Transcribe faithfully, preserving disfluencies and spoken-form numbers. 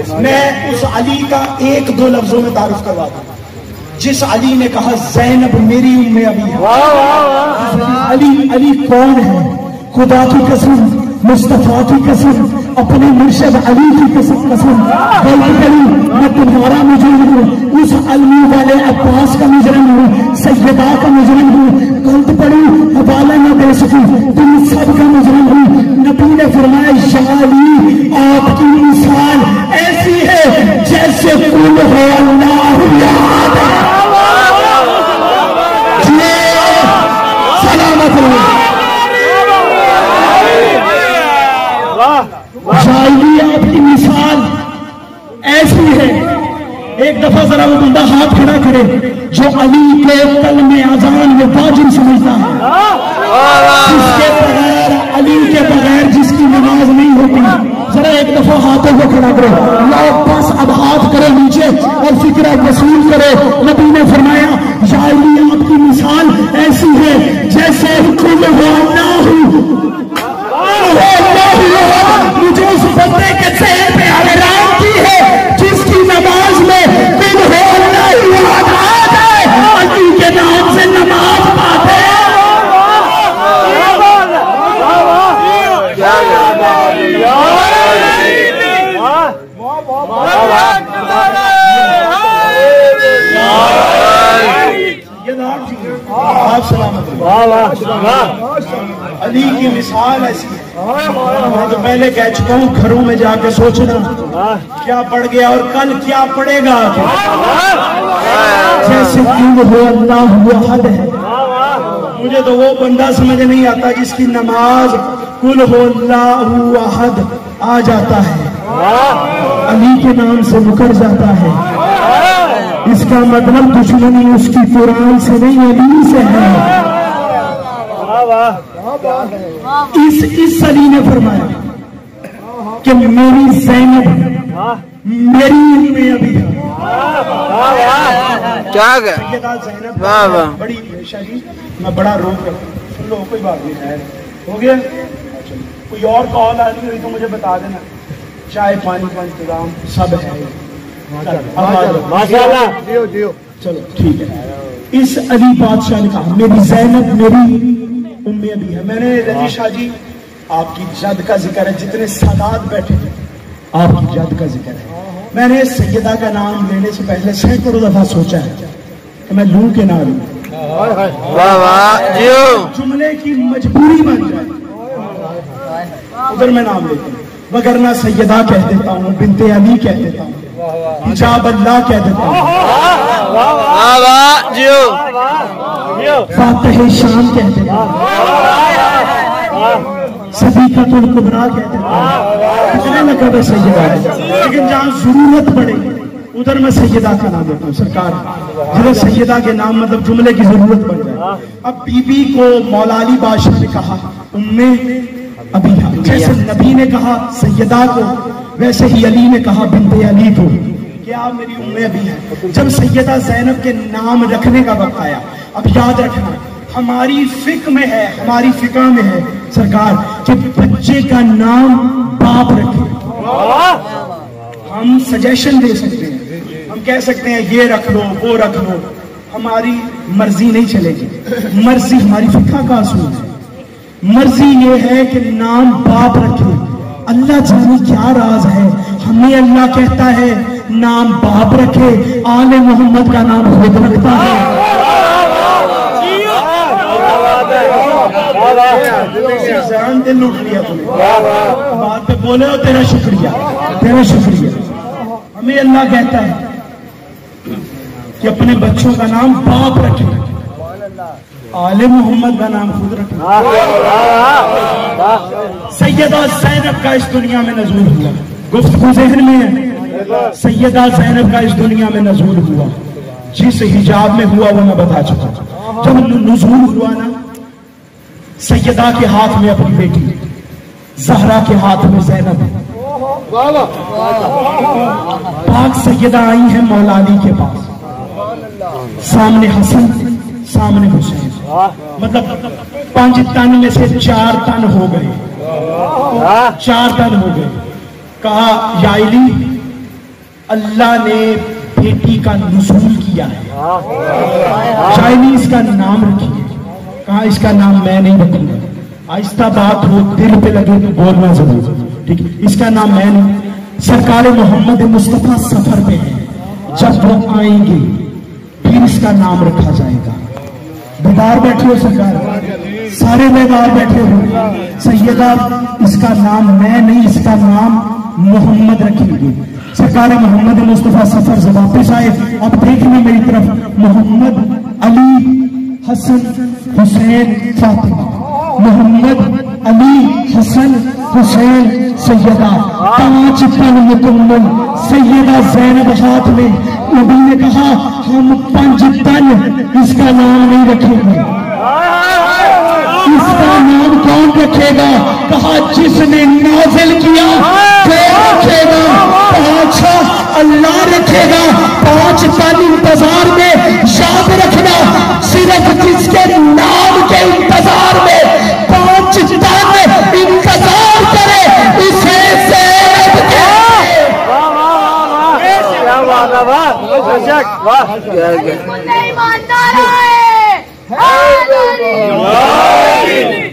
میں اس علی کا ایک دو لفظوں میں تعارف کرواتا ہوں. جس علی نے کہا زینب میری ام ابی ہے. علی علی کون ہے؟ خدا کی قسم، مصطفیٰ کی قسم، اپنے مرشد علی کی قسم قسم غلط کری میں تمہارا مجرم ہوں، اس علمی والے عباس کا مجرم ہوں، سیدہ کا مجرم ہوں، غلط پڑی حوالہ نہ دے سکی، تم سب کا مجرم ہوں. نبی نے فرمایا یا علی آپ کی مثال ایسی ہے جیسے کل ہو اللہ یاد ہے. سلامت رہو. جاہلی آپ کی مثال ایسی ہے. ایک دفعہ ذرا وہ بندہ ہاتھ کھڑا کرے جو علی کے کلمہ اذان میں واجب سمجھتا ہے، جس کے بغیر علی کے بغیر جس کی نماز نہیں ہوتی. ذرا ایک دفعہ ہاتھوں کو کھڑا کرے. لوگ بس اب ہاتھ کرے نیچے اور فکر وصول کرے. نبی نے فرمایا یا علی آپ کی مثال ایسی ہے جیسے کل ہو نہ ہو. مجھے اس بندے کے چہرے پہ حیران کی ہے جس کی نماز میں کل ہو اللہ یاد آ جائے، علی کے نام سے نماز پڑھتے ہیں. علی کی مثال ایسی ہے. میں تو پہلے کہہ چکا ہوں گھروں میں جا کے سوچنا کیا پڑ گیا اور کل کیا پڑے گا. جیسے کل ہو اللہ احد ہے. مجھے تو وہ بندہ سمجھ نہیں آتا جس کی نماز کل ہو اللہ احد آ جاتا ہے، علی کے نام سے مکر جاتا ہے. اس کا مطلب دشمنی اس کی قرآن سے نہیں علی سے ہے. اس اس علی نے فرمایا کہ میری زینب میری ام ابی ہے. زینب بڑی شریف. میں بڑا رو کر سن لو، کوئی بات نہیں، خیر ہو گیا. کوئی اور کال آ رہی ہوئی تو مجھے بتا دینا. چائے پانی کا انتظام سب ہے. چلو ٹھیک ہے. اس علی بادشاہ نے کہا میری زینب میری ام ابی ہے. میں نے رضی شاہ جی آپ کی جد کا ذکر ہے، جتنے سادات بیٹھے ہیں آپ کی جد کا ذکر ہے. میں نے سیدہ کا نام لینے سے پہلے سینکڑوں دفعہ سوچا ہے کہ میں لوں کہ نہ لوں. جملے کی مجبوری بن جائے ادھر میں نام لیتا ہوں، وگرنہ سیدہ کہہ دیتا ہوں، بنت علی کہہ دیتا ہوں، حجاب اللہ کہہ دیتا ہوں، فاتح شام کہہ دیتا ہوں، صدیقۃ الکبریٰ کہہ دیتا ہوں. کتنے لقب ہے سیدہ ہے، لیکن جہاں ضرورت پڑے ادھر میں سیدہ کا نام دیتا ہوں. سرکار جب سیدہ کے نام مطلب جملے کی ضرورت پڑ جائے. اب بی بی کو مولا علی بادشاہ نے کہا ام ابی ہے. جیسے نبی نے کہا سیدہ کو ویسے ہی علی نے کہا بنت علی کو کہ آپ میری ام ابی ہے. جب سیدہ زینب کے نام رکھنے کا وقت آیا، اب یاد رکھنا ہماری فقہ میں ہے، ہماری فقہ میں ہے سرکار کہ بچے کا نام باپ رکھے. ہم سجیشن دے سکتے ہیں، ہم کہہ سکتے ہیں یہ رکھ لو وہ رکھ لو، ہماری مرضی نہیں چلے گی. مرضی ہماری فقہ کا اصول ہے. مرضی یہ ہے کہ نام باپ رکھے. اللہ جانے کیا راز ہے، ہمیں اللہ کہتا ہے نام باپ رکھے، آل محمد کا نام خود رکھتا ہے. دل لوٹ لیا تم نے، بات پہ بولے ہو تیرا شکریہ، تیرا شکریہ. ہمیں اللہ کہتا ہے کہ اپنے بچوں کا نام باپ رکھے، آل محمد کا نام خود رکھے. سیدہ زینب کا اس دنیا میں نزول ہوا، گفتگو ذہن میں ہے. سیدہ زینب کا اس دنیا میں نزول ہوا، جس حجاب میں ہوا وہ میں بتا چکا. جب نزول ہوا نا، سیدہ کے ہاتھ میں اپنی بیٹی، زہرا کے ہاتھ میں زینب ہے. پاک سیدہ آئی ہیں مولا علی کے پاس، سامنے حسن سامنے حسین. مطلب پانچ تن میں سے چار تن ہو گئے، چار تن ہو گئے. کہا یا علی اللہ نے بیٹی کا نزول کیا ہے، چائنیز کا نام رکھیے، کہا اس کا نام میں نہیں رکھوں گا، آہستہ بات ہو، دل پہ لگے تو بولنا ضرور، ٹھیک ہے، اس کا نام میں نہیں۔ سرکار محمد مصطفیٰ سفر پہ ہے، جب وہ آئیں گے پھر اس کا نام رکھا جائے گا۔ بیدار بیٹھے ہو سرکار، سارے بیدار بیٹھے ہو، سیدہ اس کا نام میں نہیں، اس کا نام محمد رکھیں گے۔ سرکار محمد مصطفیٰ سفر سے واپس آئے، اب دیکھنے میری طرف، محمد علی حسن حسین فاطمہ، محمد علی حسن حسین سیدہ، پانچ تن مکمل، سیدہ زینب ہاتھ میں، نبی نے کہا ہم پانچ تن، اس کا نام نہیں رکھیں گے، اس کا نام کون رکھے گا؟ کہا جس نے نازل کیا وہ رکھے گا، کہا اچھا اللہ رکھے گا، پانچ تن انتظار میں، یاد رکھنا صرف جس کے نام کے انتظار میں پانچ تن انتظار کرے اسے زینب کہتے ہیں۔